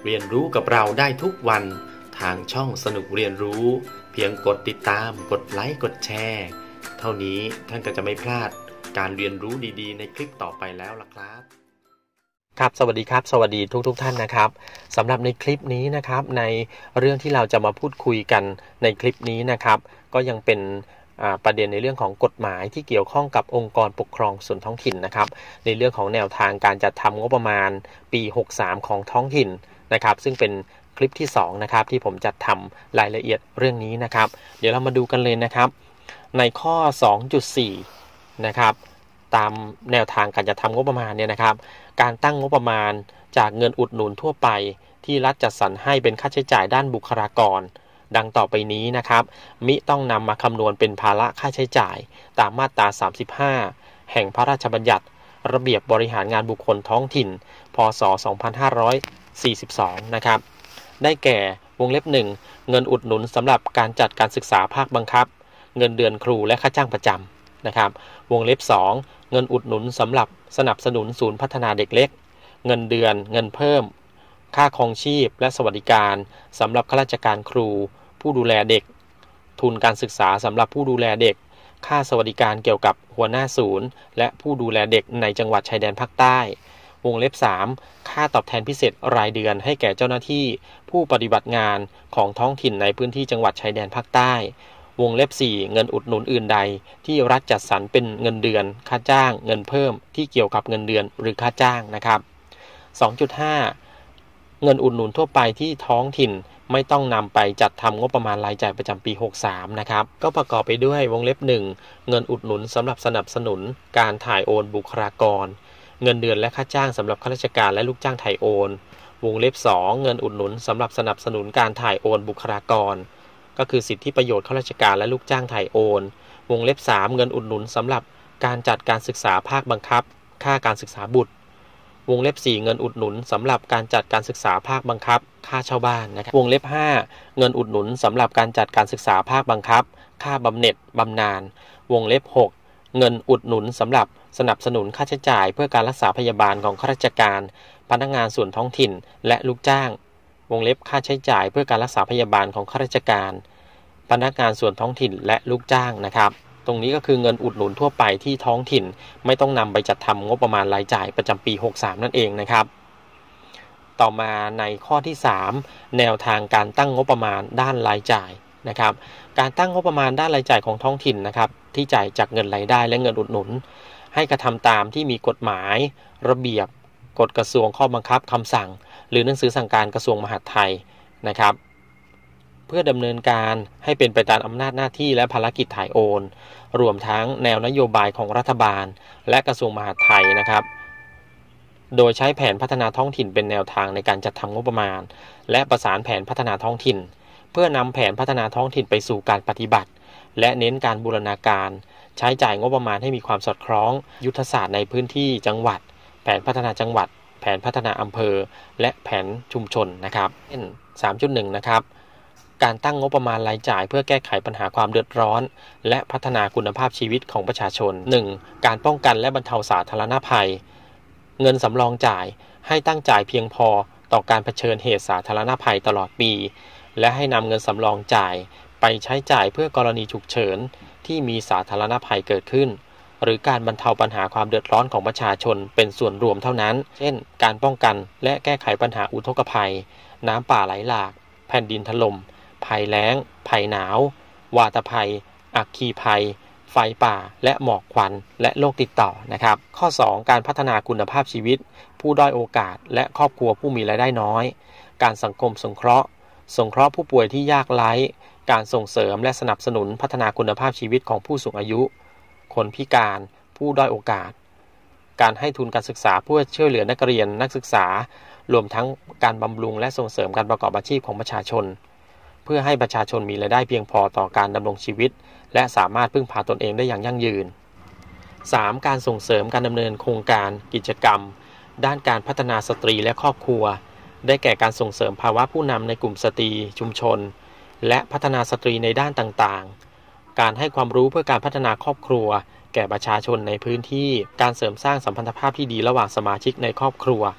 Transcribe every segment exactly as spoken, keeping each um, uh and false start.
เรียนรู้กับเราได้ทุกวันทางช่องสนุกเรียนรู้เพียงกดติดตามกดไลค์กดแชร์เท่านี้ท่านก็จะไม่พลาดการเรียนรู้ดีๆในคลิปต่อไปแล้วล่ะครับครับสวัสดีครับสวัสดีทุกๆ ท, ท่านนะครับสำหรับในคลิปนี้นะครับในเรื่องที่เราจะมาพูดคุยกันในคลิปนี้นะครับก็ยังเป็นประเด็นในเรื่องของกฎหมายที่เกี่ยวข้องกับองค์กรปกครองส่วนท้องถิ่นนะครับในเรื่องของแนวทางการจัดทำงบประมาณปีหกสิบสามของท้องถิ่นนะครับซึ่งเป็นคลิปที่สองนะครับที่ผมจัดทำรายละเอียดเรื่องนี้นะครับเดี๋ยวเรามาดูกันเลยนะครับในข้อ สองจุดสี่ นะครับตามแนวทางการจัดทำงบประมาณเนี่ยนะครับการตั้งงบประมาณจากเงินอุดหนุนทั่วไปที่รัฐจัดสรรให้เป็นค่าใช้จ่ายด้านบุคลากรดังต่อไปนี้นะครับมิต้องนำมาคำนวณเป็นภาระค่าใช้จ่ายตามมาตราสามสิบห้าแห่งพระราชบัญญัติระเบียบบริหารงานบุคคลท้องถิ่นพ.ศ. สองพันห้าร้อยสี่สิบสองนะครับได้แก่วงเล็บหนึ่งเงินอุดหนุนสำหรับการจัดการศึกษาภาคบังคับเงินเดือนครูและค่าจ้างประจำนะครับวงเล็บสองเงินอุดหนุนสำหรับสนับสนุนศูนย์พัฒนาเด็กเล็กเงินเดือนเงินเพิ่มค่าครองชีพและสวัสดิการสำหรับข้าราชการครูผู้ดูแลเด็กทุนการศึกษาสำหรับผู้ดูแลเด็กค่าสวัสดิการเกี่ยวกับหัวหน้าศูนย์และผู้ดูแลเด็กในจังหวัดชายแดนภาคใต้วงเล็บสามค่าตอบแทนพิเศษรายเดือนให้แก่เจ้าหน้าที่ผู้ปฏิบัติงานของท้องถิ่นในพื้นที่จังหวัดชายแดนภาคใต้วงเล็บสี่เงินอุดหนุนอื่นใดที่รัฐจัดสรรเป็นเงินเดือนค่าจ้างเงินเพิ่มที่เกี่ยวกับเงินเดือนหรือค่าจ้างนะครับ สองจุดห้า เงินอุดหนุนทั่วไปที่ท้องถิ่นไม่ต้องนำไปจัดทำงบประมาณรายจ่ายประจำปีหกสิบสามนะครับก็ประกอบไปด้วยวงเล็บหนึ่งเงินอุดหนุนสำหรับสนับสนุนการถ่ายโอนบุคลากรเงินเดือนและค่าจ้างสำหรับข้าราชการและลูกจ้างถ่ายโอนวงเล็บสองเงินอุดหนุนสำหรับสนับสนุนการถ่ายโอนบุคลากรก็คือสิทธิประโยชน์ข้าราชการและลูกจ้างถ่ายโอนวงเล็บสามเงินอุดหนุนสำหรับการจัดการศึกษาภาคบังคับค่าการศึกษาบุตรวงเล็บสี่เงินอุดหนุนสำหรับการจัดการศึกษาภาคบังคับค่าเช่าบ้านนะครับวงเล็บห้าเงินอุดหนุนสำหรับการจัดการศึกษาภาคบังคับค่าบำเหน็จบำนาญวงเล็บหกเงินอุดหนุนสำหรับสนับสนุนค่าใช้จ่ายเพื่อการรักษาพยาบาลของข้าราชการพนักงานส่วนท้องถิ่นและลูกจ้างวงเล็บค่าใช้จ่ายเพื่อการรักษาพยาบาลของข้าราชการพนักงานส่วนท้องถิ่นและลูกจ้างนะครับตรงนี้ก็คือเงินอุดหนุนทั่วไปที่ท้องถิ่นไม่ต้องนำไปจัดทำงบประมาณรายจ่ายประจำปีหกสิบสามนั่นเองนะครับต่อมาในข้อที่สามแนวทางการตั้งงบประมาณด้านรายจ่ายนะครับการตั้งงบประมาณด้านรายจ่ายของท้องถิ่นนะครับที่จ่ายจากเงินรายได้และเงินอุดหนุนให้กระทำตามที่มีกฎหมายระเบียบกฎกระทรวงข้อบังคับคำสั่งหรือหนังสือสั่งการกระทรวงมหาดไทยนะครับเพื่อดำเนินการให้เป็นไปตามอำนาจหน้าที่และภารกิจถ่ายโอนรวมทั้งแนวนโยบายของรัฐบาลและกระทรวงมหาดไทยนะครับโดยใช้แผนพัฒนาท้องถิ่นเป็นแนวทางในการจัดทำงบประมาณและประสานแผนพัฒนาท้องถิ่นเพื่อนำแผนพัฒนาท้องถิ่นไปสู่การปฏิบัติและเน้นการบูรณาการใช้จ่ายงบประมาณให้มีความสอดคล้องยุทธศาสตร์ในพื้นที่จังหวัดแผนพัฒนาจังหวัดแผนพัฒนาอำเภอและแผนชุมชนนะครับ สามจุดหนึ่ง นะครับการตั้งงบประมาณรายจ่ายเพื่อแก้ไขปัญหาความเดือดร้อนและพัฒนาคุณภาพชีวิตของประชาชน หนึ่ง การป้องกันและบรรเทาสาธารณภัยเงินสำรองจ่ายให้ตั้งจ่ายเพียงพอต่อการเผชิญเหตุสาธารณภัยตลอดปีและให้นำเงินสำรองจ่ายไปใช้จ่ายเพื่อกรณีฉุกเฉินที่มีสาธารณภัยเกิดขึ้นหรือการบรรเทาปัญหาความเดือดร้อนของประชาชนเป็นส่วนรวมเท่านั้นเช่นการป้องกันและแก้ไขปัญหาอุทกภัยน้ำป่าไหลหลากแผ่นดินถล่มภัยแล้งภัยหนาววาตภัยอัคคีภัยไฟป่าและหมอกควันและโรคติดต่อนะครับข้อสองการพัฒนาคุณภาพชีวิตผู้ด้อยโอกาสและครอบครัวผู้มีรายได้น้อยการสังคมสงเคราะห์สงเคราะห์ผู้ป่วยที่ยากไร้การส่งเสริมและสนับสนุนพัฒนาคุณภาพชีวิตของผู้สูงอายุคนพิการผู้ด้อยโอกาสการให้ทุนการศึกษาเพื่อช่วยเหลือนักเรียนนักศึกษารวมทั้งการบำรุงและส่งเสริมการประกอบอาชีพของประชาชนเพื่อให้ประชาชนมีรายได้เพียงพอต่อการดำรงชีวิตและสามารถพึ่งพาตนเองได้อย่างยั่งยืน สาม. การส่งเสริมการดำเนินโครงการกิจกรรมด้านการพัฒนาสตรีและครอบครัวได้แก่การส่งเสริมภาวะผู้นำในกลุ่มสตรีชุมชนและพัฒนาสตรีในด้านต่างๆการให้ความรู้เพื่อการพัฒนาครอบครัวแก่ประชาชนในพื้นที่การเสริมสร้างสัมพันธภาพที่ดีระหว่างสมาชิกในครอบครัว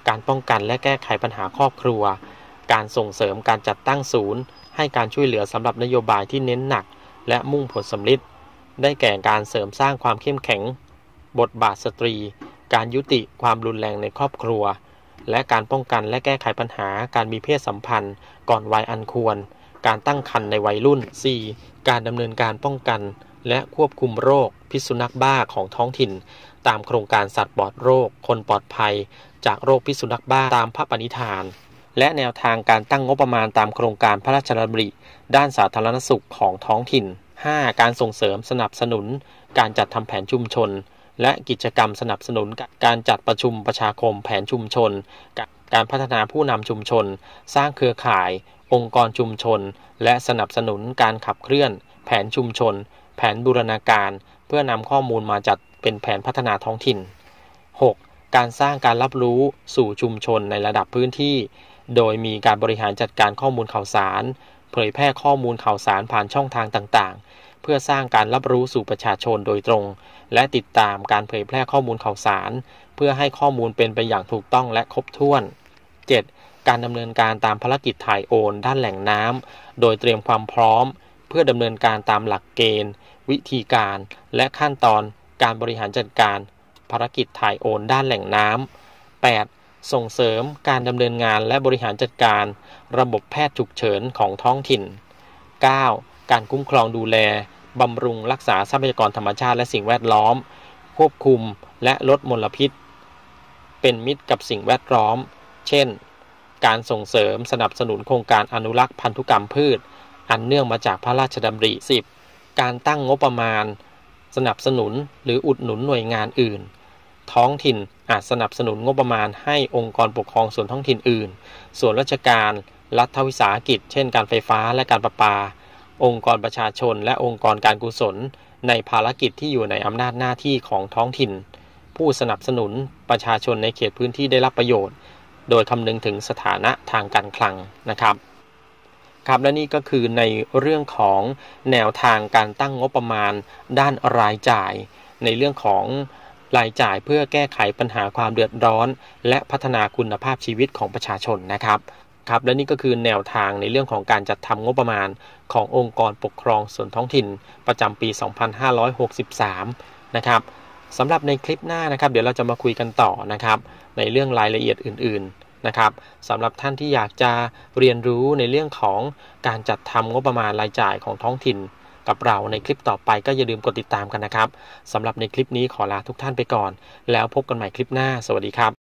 การป้องกันและแก้ไขปัญหาครอบครัวการส่งเสริมการจัดตั้งศูนย์ให้การช่วยเหลือสำหรับนโยบายที่เน้นหนักและมุ่งผลสำลิดได้แก่การเสริมสร้างความเข้มแข็งบทบาทสตรีการยุติความรุนแรงในครอบครัวและการป้องกันและแก้ไขปัญหาการมีเพศสัมพันธ์ก่อนวัยอันควรการตั้งครรภ์ในวัยรุ่น สี่. การดำเนินการป้องกันและควบคุมโรคพิษสุนัขบ้าของท้องถิ่นตามโครงการสัตว์ปลอดโรคคนปลอดภัยจากโรคพิษสุนัขบ้าตามพระปณิธานและแนวทางการตั้งงบประมาณตามโครงการพระราชดำริด้านสาธารณสุขของท้องถิ่น ห้า. การส่งเสริมสนับสนุนการจัดทำแผนชุมชนและกิจกรรมสนับสนุนการจัดประชุมประชาคมแผนชุมชนการพัฒนาผู้นำชุมชนสร้างเครือข่ายองค์กรชุมชนและสนับสนุนการขับเคลื่อนแผนชุมชนแผนบูรณาการเพื่อนำข้อมูลมาจัดเป็นแผนพัฒนาท้องถิ่น หก. การสร้างการรับรู้สู่ชุมชนในระดับพื้นที่โดยมีการบริหารจัดการข้อมูลข่าวสารเผยแพร่ข้อมูลข่าวสารผ่านช่องทางต่างๆเพื่อสร้างการรับรู้สู่ประชาชนโดยตรงและติดตามการเผยแพร่ข้อมูลข่าวสารเพื่อให้ข้อมูลเป็นไปอย่างถูกต้องและครบถ้วน เจ็ด. การดำเนินการตามภารกิจถ่ายโอนด้านแหล่งน้ำโดยเตรียมความพร้อมเพื่อดำเนินการตามหลักเกณฑ์วิธีการและขั้นตอนการบริหารจัดการภารกิจถ่ายโอนด้านแหล่งน้ำ แปด. ส่งเสริมการดำเนินงานและบริหารจัดการระบบแพทย์ฉุกเฉินของท้องถิ่น เก้า. การคุ้มครองดูแลบำรุงรักษาทรัพยากรธรรมชาติและสิ่งแวดล้อมควบคุมและลดมลพิษเป็นมิตรกับสิ่งแวดล้อมเช่นการส่งเสริมสนับสนุนโครงการอนุรักษ์พันธุกรรมพืชอันเนื่องมาจากพระราชดำริ สิบ. การตั้งงบประมาณสนับสนุนหรืออุดหนุนหน่วยงานอื่นท้องถิ่นอาจสนับสนุนงบประมาณให้องค์กรปกครองส่วนท้องถิ่นอื่นส่วนราชการรัฐวิสาหกิจเช่นการไฟฟ้าและการประปาองค์กรประชาชนและองค์กรการกุศลในภารกิจที่อยู่ในอำนาจหน้าที่ของท้องถิ่นผู้สนับสนุนประชาชนในเขตพื้นที่ได้รับประโยชน์โดยคำนึงถึงสถานะทางการคลังนะครับครับและนี่ก็คือในเรื่องของแนวทางการตั้งงบประมาณด้านรายจ่ายในเรื่องของรายจ่ายเพื่อแก้ไขปัญหาความเดือดร้อนและพัฒนาคุณภาพชีวิตของประชาชนนะครับครับและนี่ก็คือแนวทางในเรื่องของการจัดทำงบประมาณขององค์กรปกครองส่วนท้องถิ่นประจำปี สองพันห้าร้อยหกสิบสาม นะครับสำหรับในคลิปหน้านะครับเดี๋ยวเราจะมาคุยกันต่อนะครับในเรื่องรายละเอียดอื่นๆนะครับสำหรับท่านที่อยากจะเรียนรู้ในเรื่องของการจัดทำงบประมาณรายจ่ายของท้องถิ่นกับเราในคลิปต่อไปก็อย่าลืมกดติดตามกันนะครับสำหรับในคลิปนี้ขอลาทุกท่านไปก่อนแล้วพบกันใหม่คลิปหน้าสวัสดีครับ